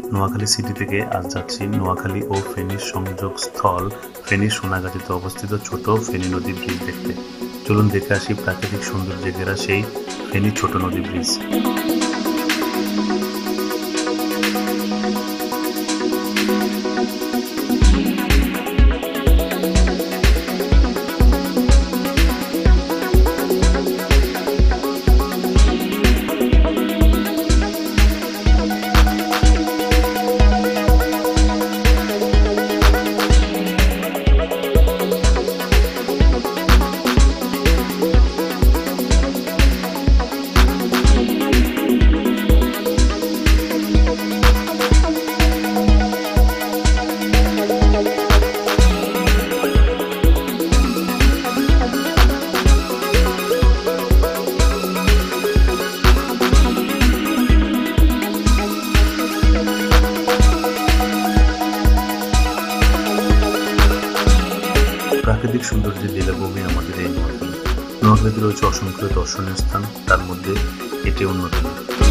Noakhali city থেকে আজ যাচ্ছি নোয়াখালী ও ফেনীর সংযোগ স্থল ফেনীর সোনাগাজীতে অবস্থিত ছোট ফেনী নদী ব্রিজ দেখতে। চলুন দেখে আসি প্রাকৃতিক সৌন্দর্যে ঘেরা সেই ফেনী ছোট নদী ব্রিজ। প্রাকৃতিক সৌন্দর্যের লীলাভূমি আমাদের এই নোয়াখালী। নোয়াখালীতে রয়েছে অসংখ্য দর্শনীয় স্থান, তার মধ্যে এটি অন্যতম।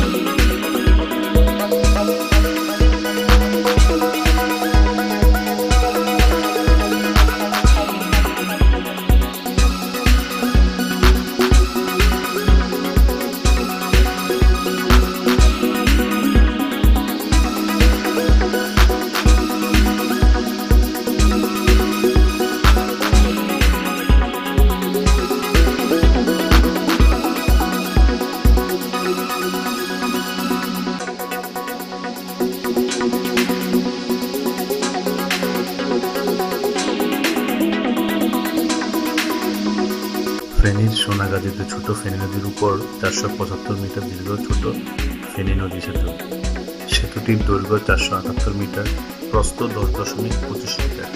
ফেনীর সোনাগাজীতে ছোট ফেনী নদীর উপর 475 মিটার দীর্ঘ ছোট ফেনী নদী সেতু। সেতুটির দৈর্ঘ্য 478 মিটার, প্রস্থ 10.25 মিটার।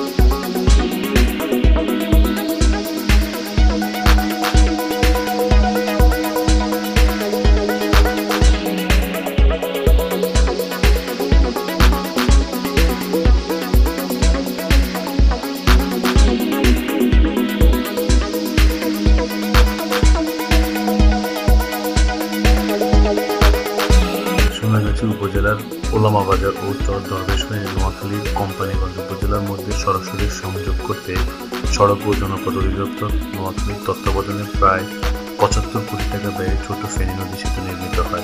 সোনাগাজী উপজেলার ওলামা বাজার ও চর দরবেশ হয়ে নোয়াখালীর কোম্পানীগঞ্জ উপজেলার মধ্যে সরাসরি সংযোগ করতে সড়ক ও জনপথ অধিদপ্তর নোয়াখালীর তত্ত্বাবধানে প্রায় 75 কোটি টাকা ব্যয়ে ছোট ফেনী নদী সেতু নির্মিত হয়।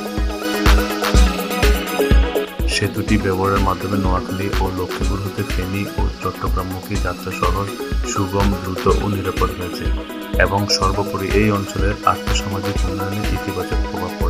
সেতুটি ব্যবহারের মাধ্যমে নোয়াখালী ও লক্ষ্মীপুর হতে ফেনী ও চট্টগ্রামমুখী যাত্রা সহজ, সুগম, দ্রুত ও নিরাপদ হয়েছে এবং সর্বোপরি এই অঞ্চলের আর্থসামাজিক উন্নয়নে ইতিবাচক প্রভাব পড়ে।